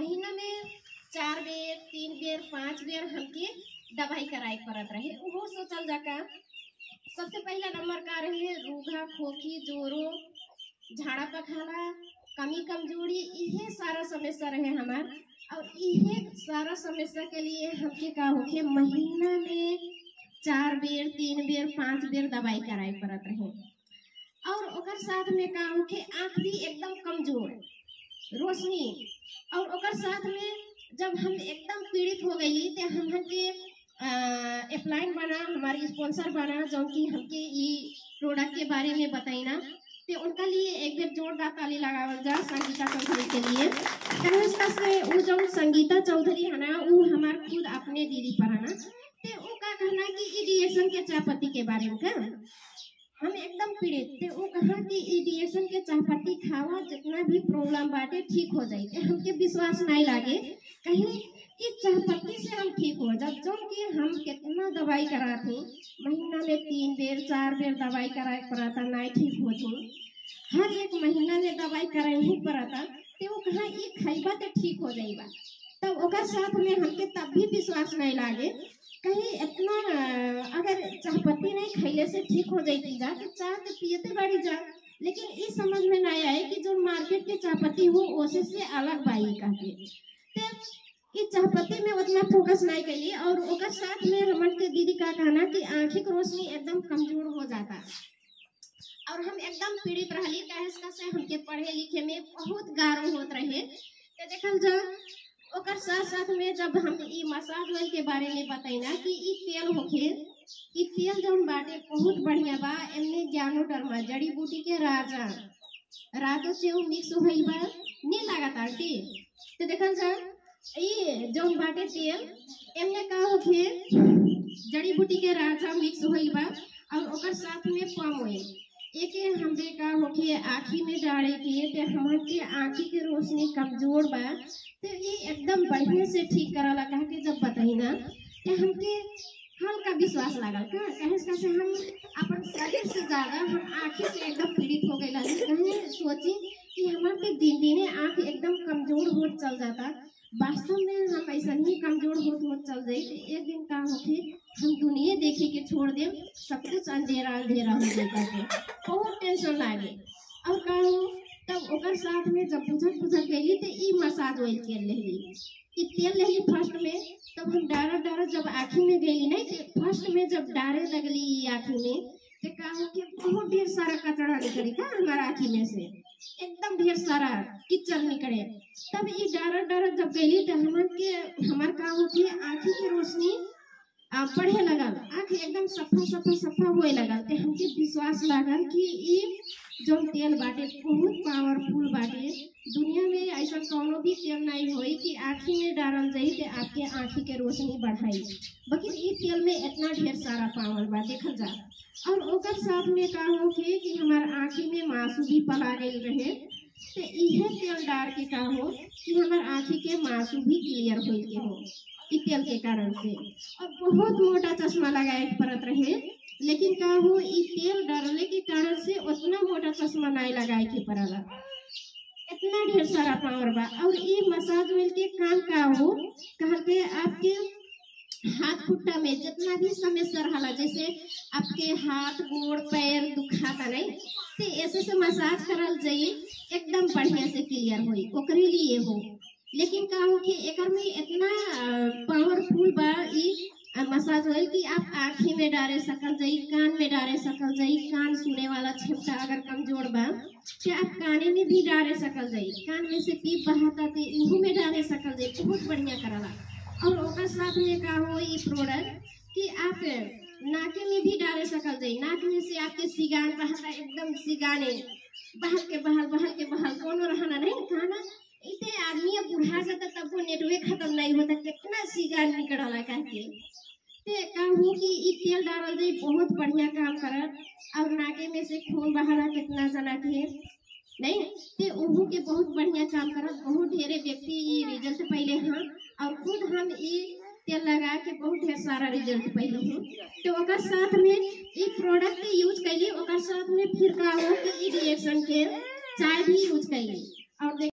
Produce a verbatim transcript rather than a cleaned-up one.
महीना में चार बेर तीन बेर पाँच बेर हमके दवाई कराए पड़त रहे। वो सोचल जाका सबसे पहला नंबर का रहे रूघा खोखी जोरो झाड़ा पखाला कमी कमजोरी, इहे सारा समस्या रहे हमार। और इहे सारा समस्या के लिए हमके का होके महीना में चार बेर तीन बेर पाँच बेर दवाई कराए पड़त रहे। और ओकर साथ में का होके आँख भी एकदम कमजोर रोशनी, और ओकर साथ में जब हम एकदम पीड़ित हो गई तो हम के अपलाइन बना हमारी स्पॉन्सर बना जो कि हमके ये प्रोडक्ट के बारे में बताइना, तो उनका लिए एक बेर जोरदार ताली लगावल जा संगीता चौधरी के लिए। से वो जो संगीता चौधरी है ना वो हमार खुद अपने दीदी पर है ना, तो वो का कहना कि इडिएशन के चाय पत्ती के बारे में का हम एकदम पीड़ित थे। वो कहा कि इडिएशन के चाय पत्ती खावा जितना भी प्रॉब्लम बाटे ठीक हो जाए। हमके विश्वास नहीं लागे कहीं कि चाय पत्ती से हम ठीक हो जब जो कि हम कितना दवाई कराते महीना में तीन बेर चार बेर दवाई कराए पड़ता नहीं ठीक हो थी, हर एक महीना में दवाई कराए ही पड़ता। तो वो कहा ये खैबा तो ठीक हो जाएगा। तब ओकर साथ में हमके तब भी विश्वास नहीं लागे कहीं इतना अगर चाय पत्ती नहीं खैले से ठीक हो जाती जा तो चाय तो पियते बाड़ी जा, लेकिन ये समझ में नहीं आए कि जो मार्केट के चाय पत्ती हो उसे से अलग बाई कहते। तो चाय पत्ती में उतना फोकस नहीं करिए। और ओकर साथ में हमारे के दीदी का कहना कि आँखी की रोशनी एकदम कमजोर हो जाता और हम एकदम पीड़ित रही कहे से हमके पढ़े लिखे में बहुत गारो होत रहे। तो देखल जा ओकर साथ साथ में जब हम ई मसाज ऑयल के बारे में बताइना कि ई तेल होखे, ई तेल जौन बाटे बहुत बढ़िया बा। एमने ज्ञानो डरमा जड़ी बूटी के राजा रातो से मिक्स होइल बा नहीं लागत आंटी। तो देखल जा ई जौन बाटे तेल एमने का होखे जड़ी बूटी के राजा मिक्स होइल बा और ओकर साथ में पाम ऑयल एक हम देखा होके आँखी में डाले के तो हमारे आँखी की रोशनी कमजोर बा तो ये एकदम बढ़िया से ठीक कराला कह के जब बताई ना तो हमके हल्का विश्वास लागल का कहे से हम अपन शरीर से ज्यादा हम आँखी से एकदम पीड़ित हो गए कहे सोची कि हमारे दिन दिने आँख एकदम कमजोर हो चल जाता। वास्तव में हम ऐसा ही कमजोर हो हो चल जाए तो एक दिन का होके हम दुनिया देखे के छोड़ दे सब कुछ अंधेरा अंधेरा हो जाए बहुत टेंशन लागे। और का तब ओकर साथ में जब बुझत बुझत गई तो ई मसाज ऑयल के लेली कि तेल लेली फर्स्ट में। तब हम डारा डारा जब आँखी में गई नहीं तो फर्स्ट में जब डारे लगली आँखी में तो का हो कि बहुत ढेर सारा कचरा निकली था हमारा आँखी में से एकदम ढेर सारा कीचड़ निकले। तब ये डारा डारा जब गई तो हमार के हमार का हो कि आँखी की रोशनी बढ़े लगल, आँख एकदम सफा सफा सफा होए लगल। तो हमके विश्वास लागल कि ये जो तेल बाटे बहुत पावरफुल बाटे। दुनिया में ऐसा कोनो भी तेल नहीं होई कि आँखी में डालल जाई तो आपके आँखी के रोशनी बढ़ाई, लेकिन ये तेल में इतना ढेर सारा पावर बा देखल जा। और ओकर साथ में का हो कि हमार आँखी में मासू भी पला गई रहे तो यह तेल डाल के का हो कि हमार आँखी के मासू भी क्लियर हो के हो इस तेल के कारण से। और बहुत मोटा चश्मा लगाए पड़त रहे, लेकिन का हो इस तेल डालने के कारण से उतना मोटा चश्मा नहीं लगाए के पड़ला, इतना ढेर सारा पावर बा। और ये मसाज ऑयल के काम का हो कहल के आपके हाथ खुट्टा में जितना भी समस्या रहा जैसे आपके हाथ गोड़ पैर दुखाता नहीं तो ऐसे से मसाज करल जाइए एकदम बढ़िया से क्लियर होई ओकरे लिए हो। लेकिन का हो कि एकर में इतना पावरफुल बा ई मसाज ऑयल कि आप आँखी में डाले सकल जाई, कान में डाले सकल जाई, कान सुने वाला क्षमता अगर कमजोर बा तो आप काने में भी डाले सकल जाई, कान में से पीप बहाता तो इहू में डाले सकल जाई, बहुत बढ़िया करला। और ओकर साथ में का हो ये प्रोडक्ट कि आप नाके में भी डाले सकल जाई, नाक में से आपके सिगान बहता एकदम सिगाने बहल के बहल बहल के बहल कोनो रहना नहीं खाना इतने आदमी बुढ़ा जाता तब वो नेटवर्क खत्म नहीं होता कितना सिगान निकलला कहके। ते का हो कि ई तेल डालल जाई बहुत बढ़िया काम करत। और नाके में से खून बहला कितना जना के नहीं ते उहू के बहुत बढ़िया काम करत। बहुत ढेरे व्यक्ति ये रिजल्ट पहले हाँ और खुद हम ये तेल लगा के बहुत ढेर सारा रिजल्ट पहले हूँ। तो ओकर साथ में ये प्रोडक्ट यूज कैली ओकर साथ में फिर का हो कि ई रिएक्शन के चाय भी यूज कैली। और